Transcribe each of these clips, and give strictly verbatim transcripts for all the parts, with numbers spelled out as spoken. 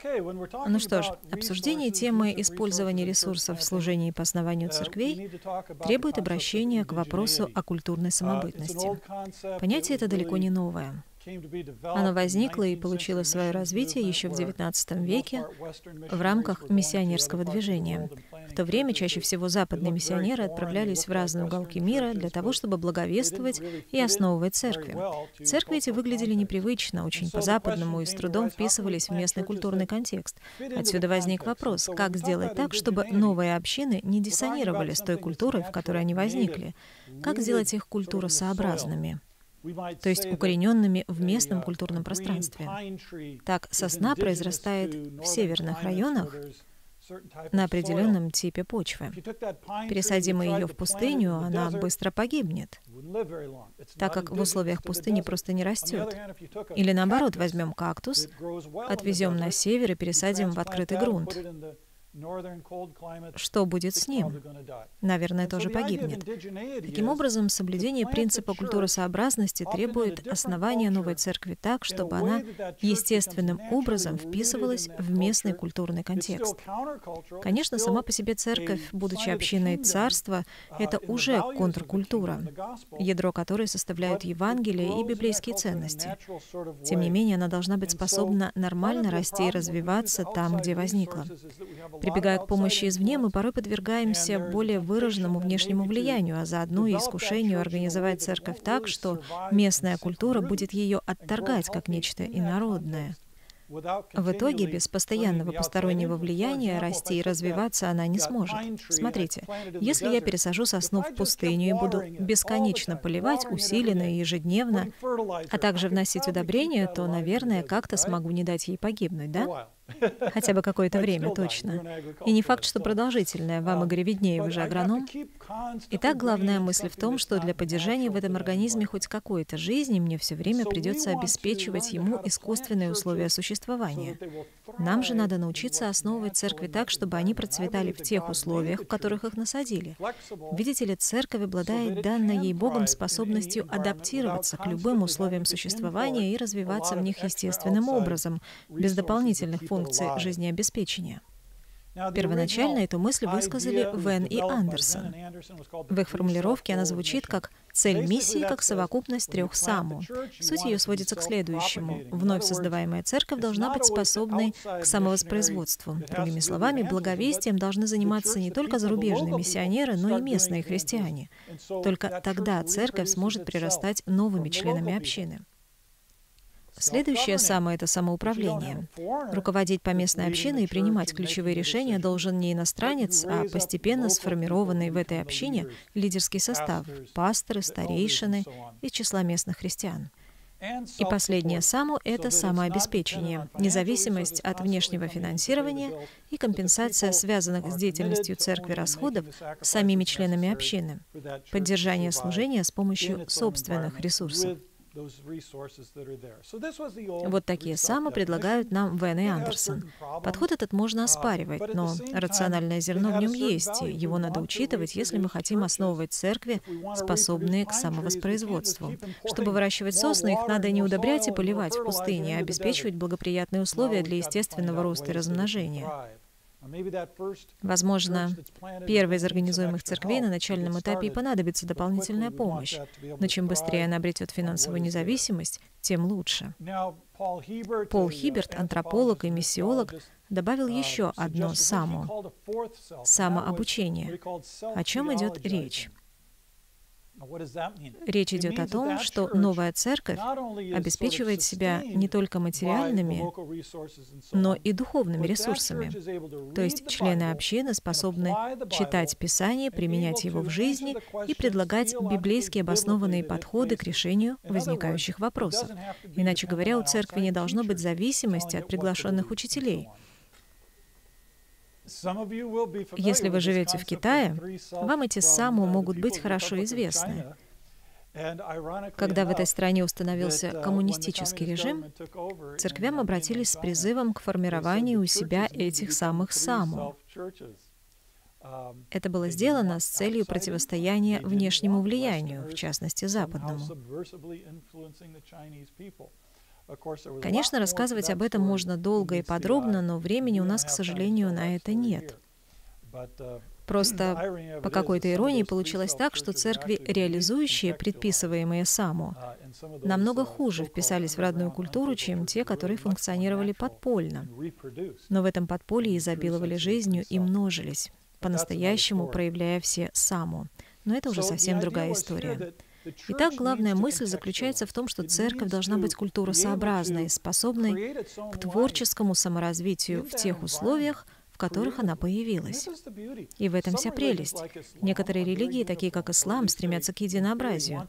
Ну что ж, обсуждение темы использования ресурсов в служении по основанию церквей требует обращения к вопросу о культурной самобытности. Понятие это далеко не новое. Оно возникло и получило свое развитие еще в девятнадцатом веке в рамках миссионерского движения. В то время чаще всего западные миссионеры отправлялись в разные уголки мира для того, чтобы благовествовать и основывать церкви. Церкви эти выглядели непривычно, очень по-западному и с трудом вписывались в местный культурный контекст. Отсюда возник вопрос, как сделать так, чтобы новые общины не диссонировали с той культурой, в которой они возникли, как сделать их культуросообразными, то есть укорененными в местном культурном пространстве. Так, сосна произрастает в северных районах на определенном типе почвы. Пересадим мы ее в пустыню, она быстро погибнет, так как в условиях пустыни просто не растет. Или наоборот, возьмем кактус, отвезем на север и пересадим в открытый грунт. Что будет с ним? Наверное, тоже погибнет. Таким образом, соблюдение принципа культуросообразности требует основания новой церкви так, чтобы она естественным образом вписывалась в местный культурный контекст. Конечно, сама по себе церковь, будучи общиной царства, это уже контркультура, ядро которой составляют Евангелие и библейские ценности. Тем не менее, она должна быть способна нормально расти и развиваться там, где возникла. Прибегая к помощи извне, мы порой подвергаемся более выраженному внешнему влиянию, а заодно и искушению организовать церковь так, что местная культура будет ее отторгать как нечто инородное. В итоге, без постоянного постороннего влияния расти и развиваться она не сможет. Смотрите, если я пересажу сосну в пустыню и буду бесконечно поливать усиленно и ежедневно, а также вносить удобрения, то, наверное, как-то смогу не дать ей погибнуть, да? Хотя бы какое-то время, точно. И не факт, что продолжительное. Вам, Игорь, виднее, вы же агроном. Итак, главная мысль в том, что для поддержания в этом организме хоть какой-то жизни мне все время придется обеспечивать ему искусственные условия существования. Нам же надо научиться основывать церкви так, чтобы они процветали в тех условиях, в которых их насадили. Видите ли, церковь обладает данной ей Богом способностью адаптироваться к любым условиям существования и развиваться в них естественным образом, без дополнительных функций жизнеобеспечения. Первоначально эту мысль высказали Вен и Андерсон. В их формулировке она звучит как «цель миссии как совокупность трех САМУ». Суть ее сводится к следующему. Вновь создаваемая церковь должна быть способной к самовоспроизводству. Другими словами, благовестием должны заниматься не только зарубежные миссионеры, но и местные христиане. Только тогда церковь сможет прирастать новыми членами общины. Следующее самое — это самоуправление. Руководить поместной общиной и принимать ключевые решения должен не иностранец, а постепенно сформированный в этой общине лидерский состав — пасторы, старейшины из числа местных христиан. И последнее само — это самообеспечение, независимость от внешнего финансирования и компенсация связанных с деятельностью церкви расходов самими членами общины, поддержание служения с помощью собственных ресурсов. Вот такие самы предлагают нам Вен и Андерсон. Подход этот можно оспаривать, но рациональное зерно в нем есть, и его надо учитывать, если мы хотим основывать церкви, способные к самовоспроизводству. Чтобы выращивать сосны, их надо не удобрять и поливать в пустыне, а обеспечивать благоприятные условия для естественного роста и размножения. Возможно, первой из организуемых церквей на начальном этапе и понадобится дополнительная помощь, но чем быстрее она обретет финансовую независимость, тем лучше. Пол Хиберт, антрополог и миссиолог, добавил еще одно «само» — самообучение. О чем идет речь? Речь идет о том, что новая церковь обеспечивает себя не только материальными, но и духовными ресурсами. То есть члены общины способны читать Писание, применять его в жизни и предлагать библейски обоснованные подходы к решению возникающих вопросов. Иначе говоря, у церкви не должно быть зависимости от приглашенных учителей. Если вы живете в Китае, вам эти саму могут быть хорошо известны. Когда в этой стране установился коммунистический режим, церквям обратились с призывом к формированию у себя этих самых саму. Это было сделано с целью противостояния внешнему влиянию, в частности, западному. Конечно, рассказывать об этом можно долго и подробно, но времени у нас, к сожалению, на это нет. Просто по какой-то иронии получилось так, что церкви, реализующие предписываемые САМО, намного хуже вписались в родную культуру, чем те, которые функционировали подпольно. Но в этом подполье изобиловали жизнью и множились, по-настоящему проявляя все САМО. Но это уже совсем другая история. Итак, главная мысль заключается в том, что церковь должна быть культуросообразной, способной к творческому саморазвитию в тех условиях, в которых она появилась. И в этом вся прелесть. Некоторые религии, такие как ислам, стремятся к единообразию.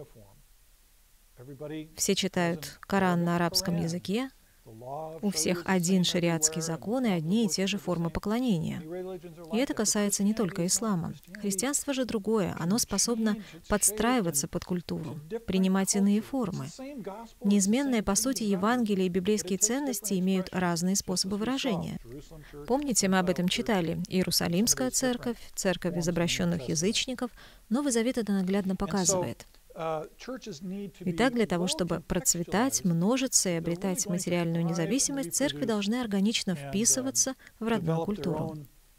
Все читают Коран на арабском языке, у всех один шариатский закон и одни и те же формы поклонения. И это касается не только ислама. Христианство же другое. Оно способно подстраиваться под культуру, принимать иные формы. Неизменные, по сути, Евангелие и библейские ценности имеют разные способы выражения. Помните, мы об этом читали. Иерусалимская церковь, церковь из обращенных язычников. Новый Завет это наглядно показывает. Итак, для того, чтобы процветать, множиться и обретать материальную независимость, церкви должны органично вписываться в родную культуру.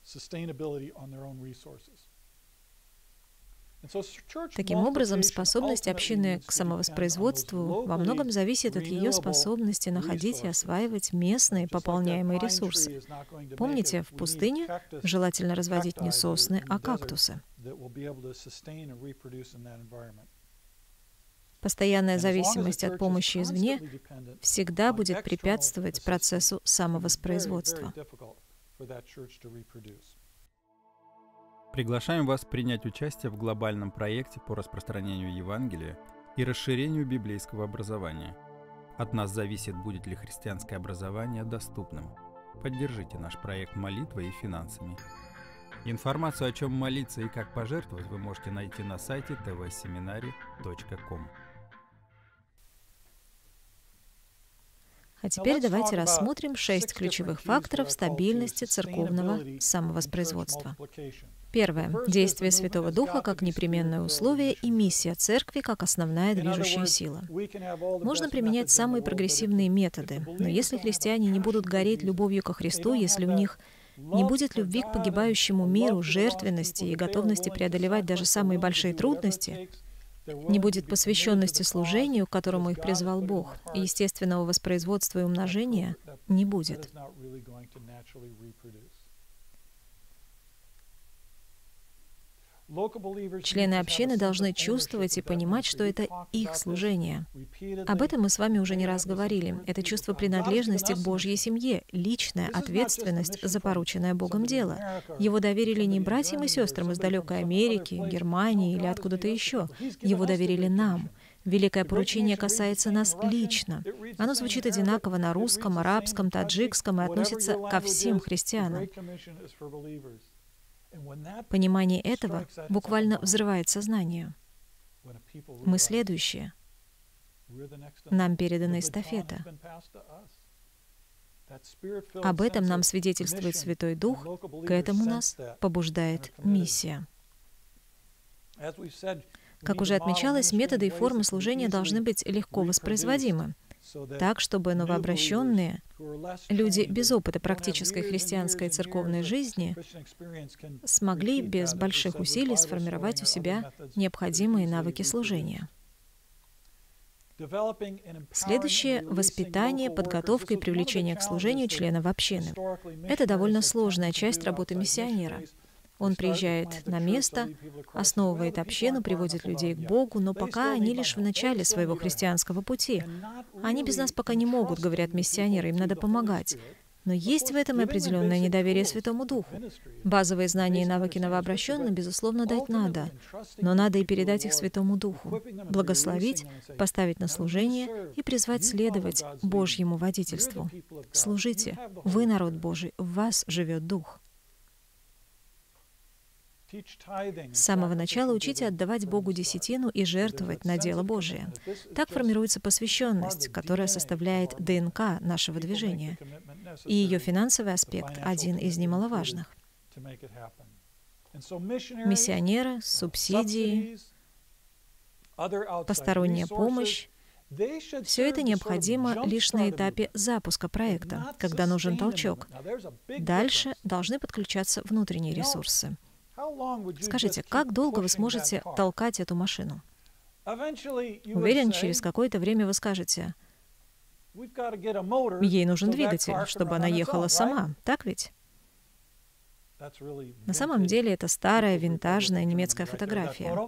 Таким образом, способность общины к самовоспроизводству во многом зависит от ее способности находить и осваивать местные пополняемые ресурсы. Помните, в пустыне желательно разводить не сосны, а кактусы. Постоянная зависимость от помощи извне всегда будет препятствовать процессу самовоспроизводства. Приглашаем вас принять участие в глобальном проекте по распространению Евангелия и расширению библейского образования. От нас зависит, будет ли христианское образование доступным. Поддержите наш проект молитвой и финансами. Информацию, о чем молиться и как пожертвовать, вы можете найти на сайте тэ вэ семинари точка ком. А теперь давайте рассмотрим шесть ключевых факторов стабильности церковного самовоспроизводства. Первое. Действие Святого Духа как непременное условие и миссия церкви как основная движущая сила. Можно применять самые прогрессивные методы, но если христиане не будут гореть любовью ко Христу, если у них не будет любви к погибающему миру, жертвенности и готовности преодолевать даже самые большие трудности, не будет посвященности служению, к которому их призвал Бог, и естественного воспроизводства и умножения не будет. Члены общины должны чувствовать и понимать, что это их служение. Об этом мы с вами уже не раз говорили. Это чувство принадлежности к Божьей семье, личная ответственность за порученное Богом дело. Его доверили не братьям и сестрам из далекой Америки, Германии или откуда-то еще. Его доверили нам. Великое поручение касается нас лично. Оно звучит одинаково на русском, арабском, таджикском и относится ко всем христианам. Понимание этого буквально взрывает сознание. Мы следующие. Нам передана эстафета. Об этом нам свидетельствует Святой Дух, к этому нас побуждает миссия. Как уже отмечалось, методы и формы служения должны быть легко воспроизводимы, так, чтобы новообращенные, люди без опыта практической христианской церковной жизни, смогли без больших усилий сформировать у себя необходимые навыки служения. Следующее — воспитание, подготовка и привлечение к служению членов общины. Это довольно сложная часть работы миссионера. Он приезжает на место, основывает общину, приводит людей к Богу, но пока они лишь в начале своего христианского пути. Они без нас пока не могут, говорят миссионеры, им надо помогать. Но есть в этом и определенное недоверие Святому Духу. Базовые знания и навыки новообращенным, безусловно, дать надо, но надо и передать их Святому Духу, благословить, поставить на служение и призвать следовать Божьему водительству. Служите, вы народ Божий, в вас живет Дух. С самого начала учите отдавать Богу десятину и жертвовать на дело Божие. Так формируется посвященность, которая составляет ДНК нашего движения. И ее финансовый аспект — один из немаловажных. Миссионеры, субсидии, посторонняя помощь Все это необходимо лишь на этапе запуска проекта, когда нужен толчок. Дальше должны подключаться внутренние ресурсы. Скажите, как долго вы сможете толкать эту машину? Уверен, через какое-то время вы скажете: ей нужен двигатель, чтобы она ехала сама, так ведь? На самом деле это старая винтажная немецкая фотография.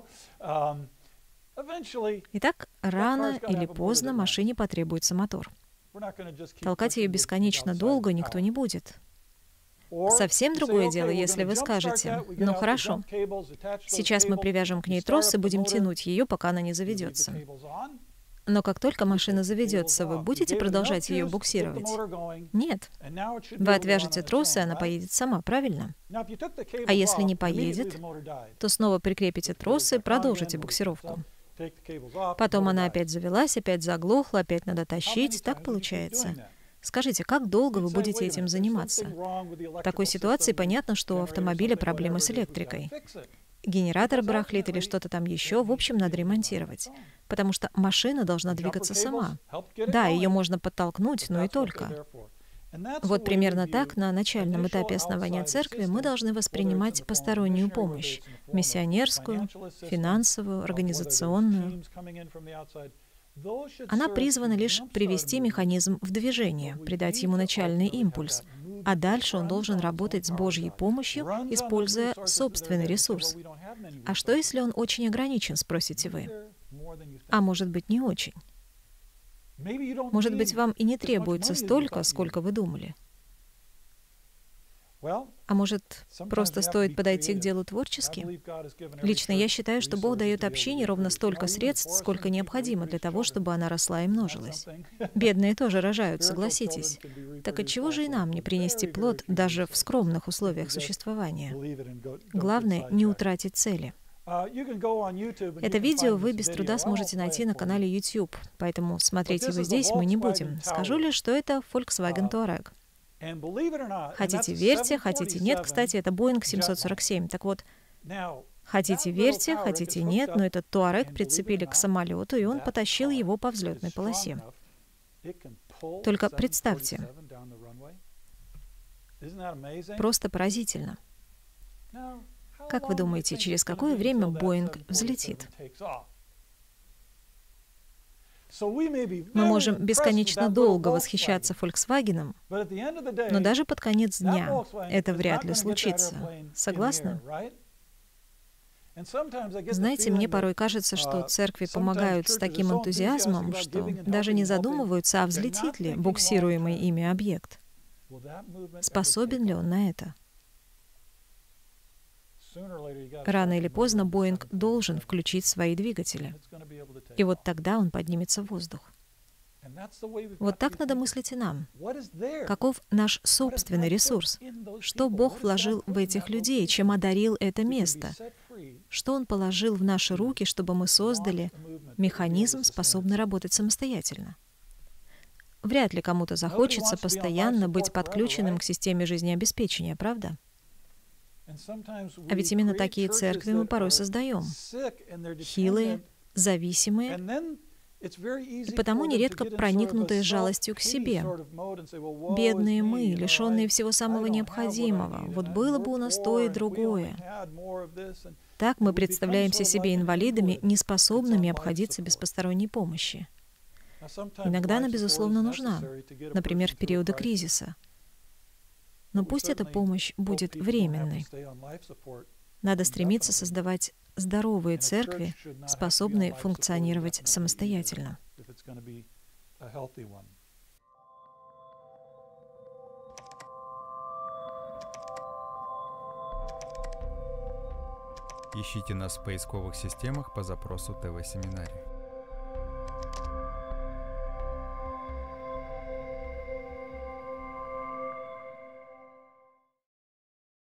Итак, рано или поздно машине потребуется мотор. Толкать ее бесконечно долго никто не будет. Совсем другое дело, если вы скажете: ну хорошо, сейчас мы привяжем к ней трос и будем тянуть ее, пока она не заведется. Но как только машина заведется, вы будете продолжать ее буксировать? Нет. Вы отвяжете трос, и она поедет сама, правильно? А если не поедет, то снова прикрепите трос и продолжите буксировку. Потом она опять завелась, опять заглохла, опять надо тащить. Так получается. Скажите, как долго вы будете этим заниматься? В такой ситуации понятно, что у автомобиля проблемы с электрикой. Генератор барахлит или что-то там еще, в общем, надо ремонтировать. Потому что машина должна двигаться сама. Да, ее можно подтолкнуть, но и только. Вот примерно так на начальном этапе основания церкви мы должны воспринимать постороннюю помощь — миссионерскую, финансовую, организационную. Она призвана лишь привести механизм в движение, придать ему начальный импульс, а дальше он должен работать с Божьей помощью, используя собственный ресурс. А что, если он очень ограничен, спросите вы? А может быть, не очень? Может быть, вам и не требуется столько, сколько вы думали? А может, просто стоит подойти к делу творчески? Лично я считаю, что Бог дает общине ровно столько средств, сколько необходимо для того, чтобы она росла и множилась. Бедные тоже рожают, согласитесь. Так отчего же и нам не принести плод даже в скромных условиях существования? Главное — не утратить цели. Это видео вы без труда сможете найти на канале YouTube, поэтому смотреть его здесь мы не будем. Скажу лишь, что это Volkswagen Touareg. Хотите верьте, хотите нет. Кстати, это Boeing семьсот сорок семь. Так вот, хотите верьте, хотите нет, но этот Touareg прицепили к самолету, и он потащил его по взлетной полосе. Только представьте, просто поразительно. Как вы думаете, через какое время Боинг взлетит? Мы можем бесконечно долго восхищаться Volkswagen, но даже под конец дня это вряд ли случится. Согласны? Знаете, мне порой кажется, что церкви помогают с таким энтузиазмом, что даже не задумываются, а взлетит ли буксируемый ими объект. Способен ли он на это? Рано или поздно Боинг должен включить свои двигатели. И вот тогда он поднимется в воздух. Вот так надо мыслить и нам. Каков наш собственный ресурс? Что Бог вложил в этих людей, чем одарил это место? Что Он положил в наши руки, чтобы мы создали механизм, способный работать самостоятельно? Вряд ли кому-то захочется постоянно быть подключенным к системе жизнеобеспечения, правда? А ведь именно такие церкви мы порой создаем. Хилые, зависимые, и потому нередко проникнутые жалостью к себе. Бедные мы, лишенные всего самого необходимого. Вот было бы у нас то и другое. Так мы представляемся себе инвалидами, неспособными обходиться без посторонней помощи. Иногда она, безусловно, нужна, например, в периоды кризиса. Но пусть эта помощь будет временной. Надо стремиться создавать здоровые церкви, способные функционировать самостоятельно. Ищите нас в поисковых системах по запросу ТВ-семинарий.